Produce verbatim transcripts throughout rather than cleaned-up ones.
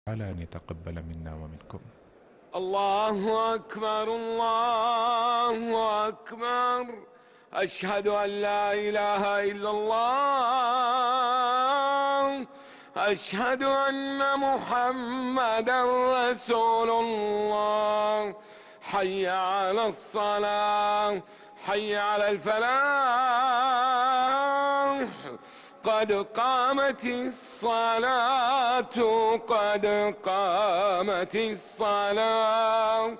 على أن يتقبل منا ومنكم. الله أكبر الله أكبر. أشهد أن لا إله إلا الله. أشهد أن محمدا رسول الله. حي على الصلاة، حي على الفلاح. قد قامت الصلاة، قد قامت الصلاة.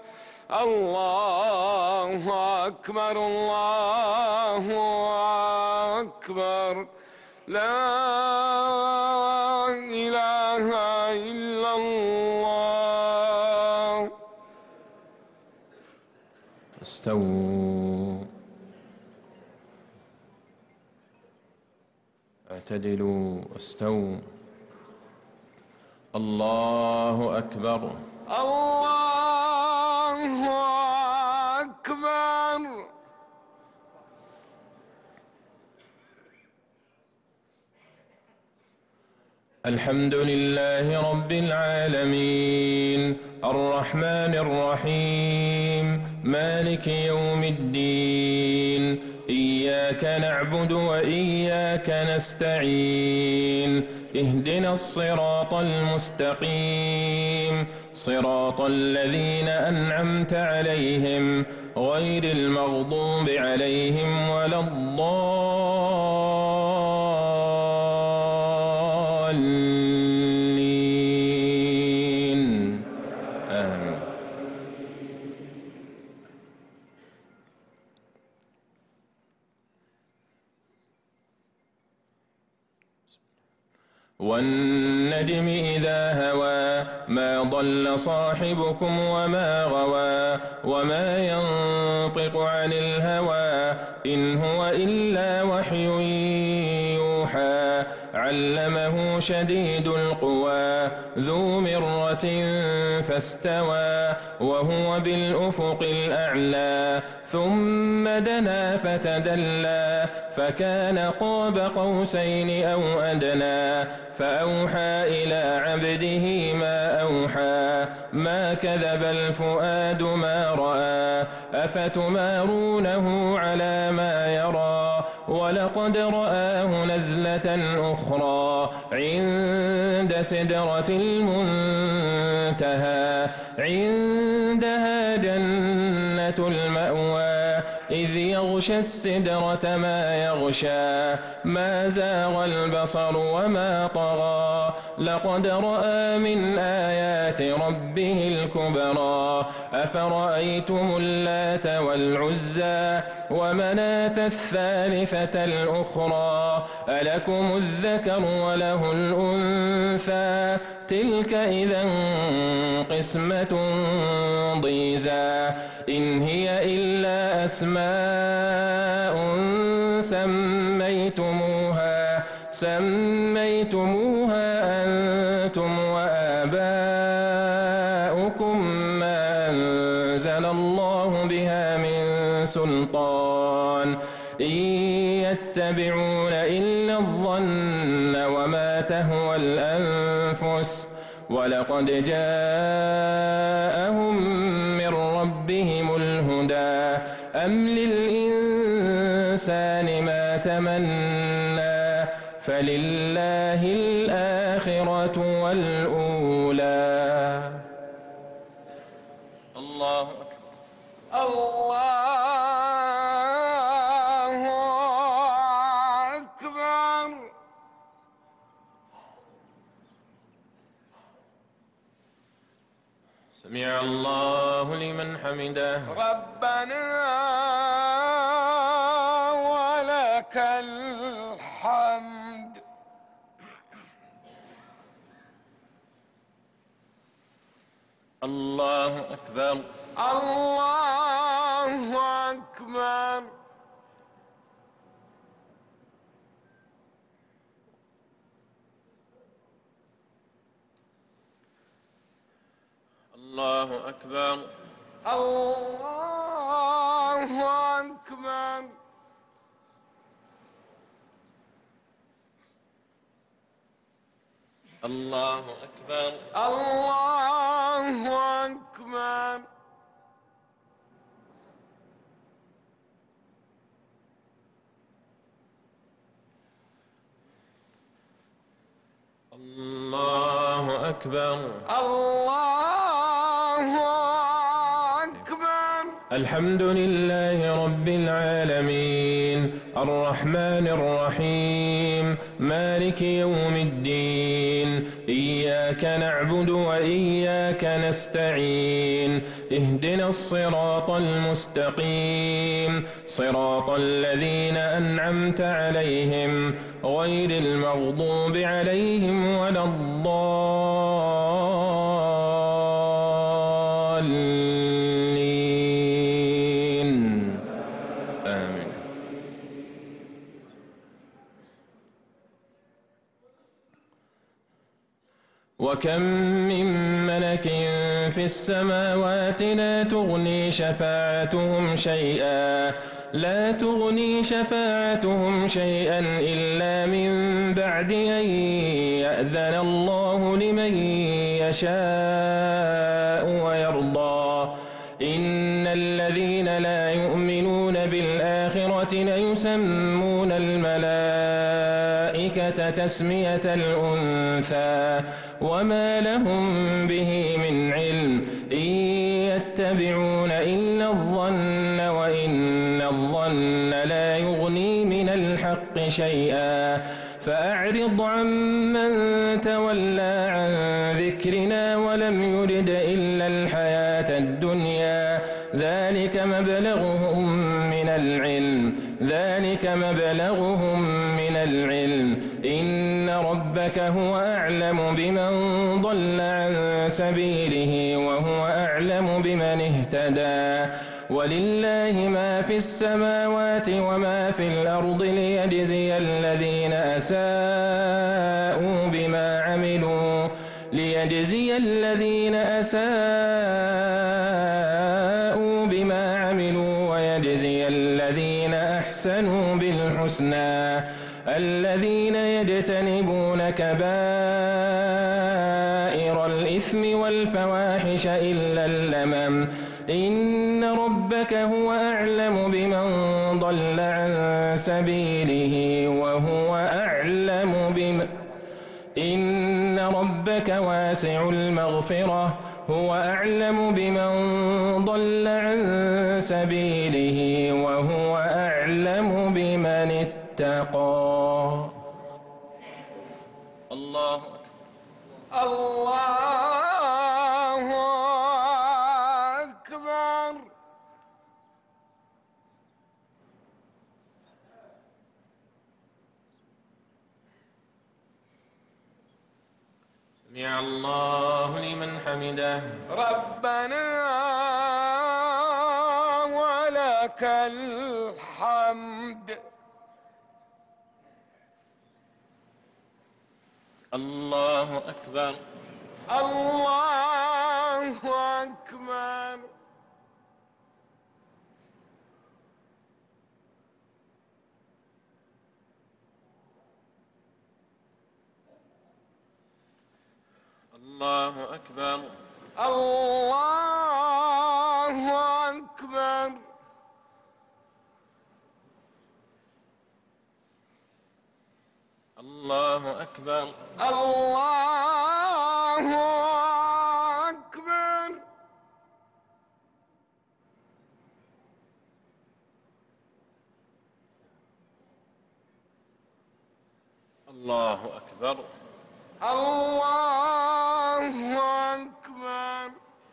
الله أكبر الله أكبر. لا إله إلا الله. استووا، اعتدلوا، استووا. الله أكبر. الله أكبر. الحمد لله رب العالمين، الرحمن الرحيم، مالك يوم الدين. إياك نعبد وإياك نستعين. اهدنا الصراط المستقيم، صراط الذين أنعمت عليهم غير المغضوب عليهم ولا الضالين. آمين. والنجم إذا هوى ما ضل صاحبكم وما غوى وما ينطق عن الهوى إن هو إلا وحي يوحى. علمه شديد القوى ذو مرة فاستوى وهو بالأفق الأعلى. ثم دنا فتدلى فكان قاب قوسين أو أدنى. فأوحى إلى عبده ما أوحى. ما كذب الفؤاد ما رأى. أفتمارونه على ما يرى ولقد رآه نزلة أخرى عند سدرة المنتهى. عندها جنة المأوى إذ يغشى السدرة ما يغشى. ما زاغ البصر وما طغى. لقد رأى من آيات ربه الكبرى. أفرأيتم اللات والعزى ومناة الثالثة الأخرى. ألكم الذكر وله الأنثى تلك إذا قسمة ضيزى. إن هي إلا أسماء سميتموها سميتموها أنتم وآباؤكم ما أنزل الله بها من سلطان. إن يتبعون إلا الظن وما تهوى الأنفس ولقد جاءهم من ربهم الهدى. أم للإنسان ما تمنى فلله الآخرة والأولى. الله أكبر. الله أكبر. سمع الله لمن حمده. ربنا ولك الحمد. الله أكبر. الله أكبر. الله أكبر. الله أكبر. الله أكبر. الله أكبر. الله أكبر. الله أكبر. الحمد لله رب العالمين الرحمن الرحيم مالك يوم الدين إياك نعبد وإياك نستعين اهدنا الصراط المستقيم صراط الذين أنعمت عليهم غير المغضوب عليهم ولا الضالين آمين. وكم من ملك في السماوات لا تغني شفاعتهم شيئا لا تغني شفاعتهم شيئا إلا من بعد أن يأذن الله لمن يشاء ويرضى إن الذين لا يؤمنون بالآخرة ليسمون الملائكة تسمية الأنثى وما لهم به من علم إن يتبعون إلا الظن وإن الظن لا يغني من الحق شيئا فأعرض عمن تولى عن ذكرنا ولم يرد إلا الحياة الدنيا ذلك مبلغهم من العلم ذلك مبلغهم من العلم إن ربك هو أعلم بمن ضل عن سبيله وهو أعلم بمن اهتدى ولله ما في السماوات وما في الأرض ليجزي الذين أساءوا بما عملوا ليجزي الذين أساءوا بما عملوا ويجزي الذين أحسنوا بالحسنى الذين يجتنبون كبائر الإثم والفواحش إلا اللمم إن ربك هو أعلم بمن ضل عن سبيله وهو أعلم بمن إن ربك واسع المغفرة هو أعلم بمن ضل عن سبيله وهو أعلم بمن اتقى. الله أكبر. الله أكبر. سمع الله لمن حمده. ربنا ولك الحمد. الله أكبر. الله أكبر. الله أكبر. الله أكبر. الله أكبر. الله أكبر. الله أكبر. الله أكبر.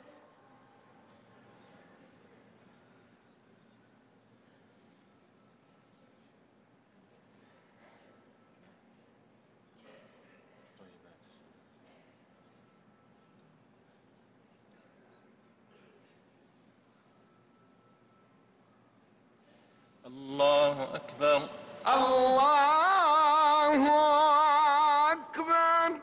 الله أكبر. الله أكبر.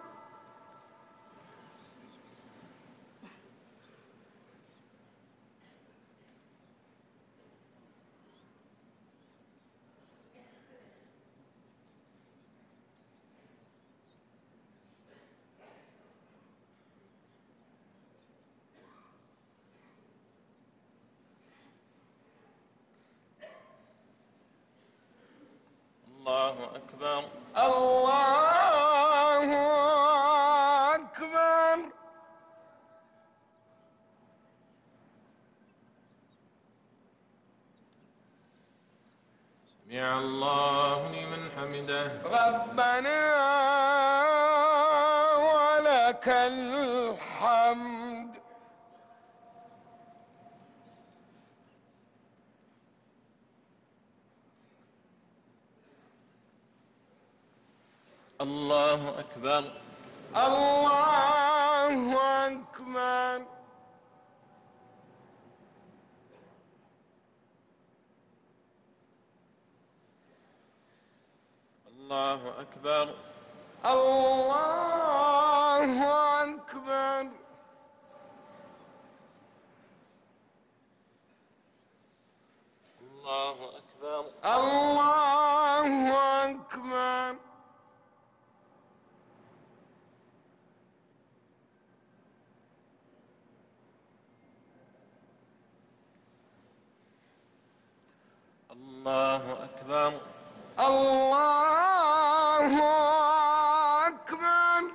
أكبر الله أكبر. سمع الله لمن حمده. ربنا ولك الحمد. الله أكبر الله أكبر. الله أكبر الله أكبر. الله أكبر الله أكبر. الله أكبر الله أكبر.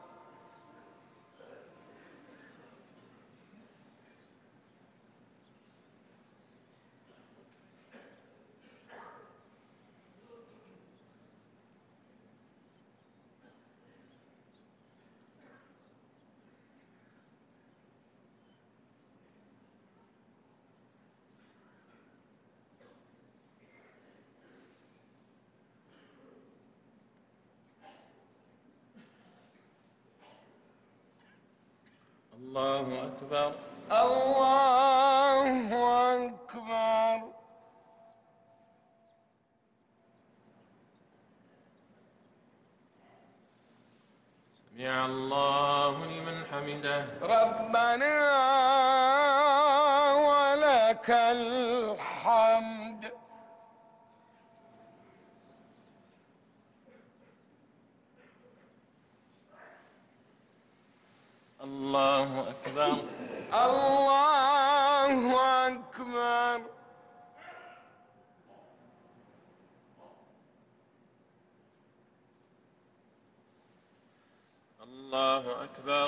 الله أكبر الله أكبر. سمع الله لمن حمده. ربنا ولك الحمد. الله أكبر الله أكبر. الله أكبر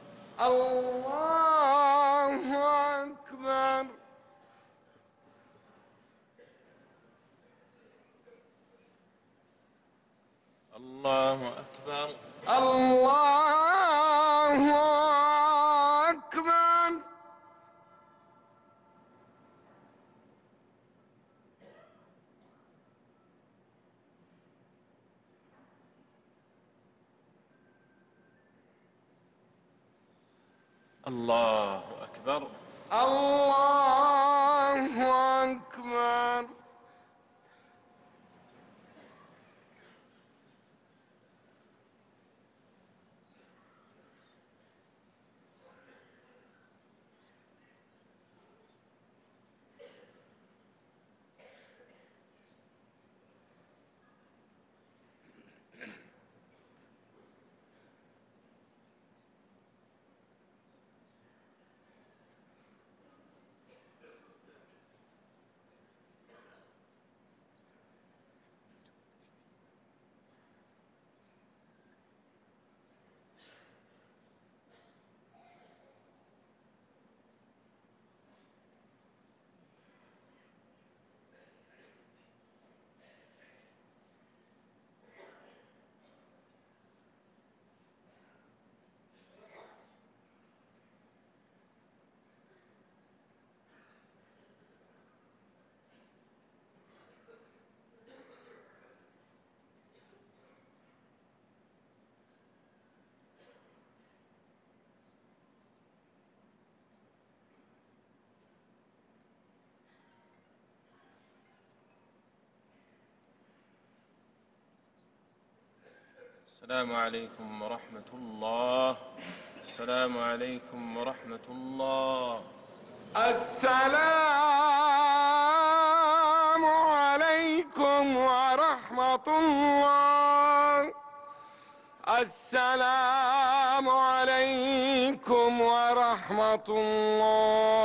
الله أكبر. الله أكبر الله أكبر. الله أكبر الله أكبر. السلام عليكم ورحمة الله. السلام عليكم ورحمة الله. السلام عليكم ورحمة الله. السلام عليكم ورحمة الله.